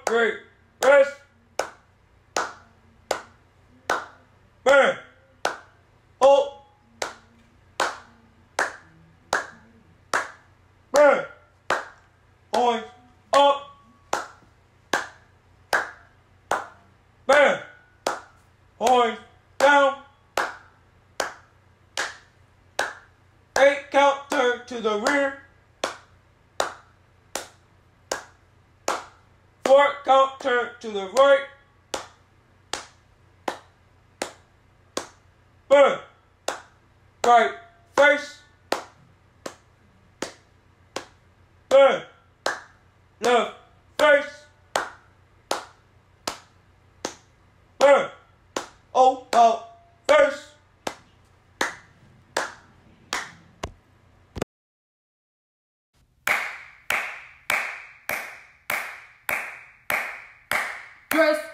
3, rest. Burn. Hold. Burn. Horns up. Burn. Horns down. 8 count, turn to the rear. 4 count, turn to the right. Burn. Right face. Burn. Left face. Burn. About face. Dress.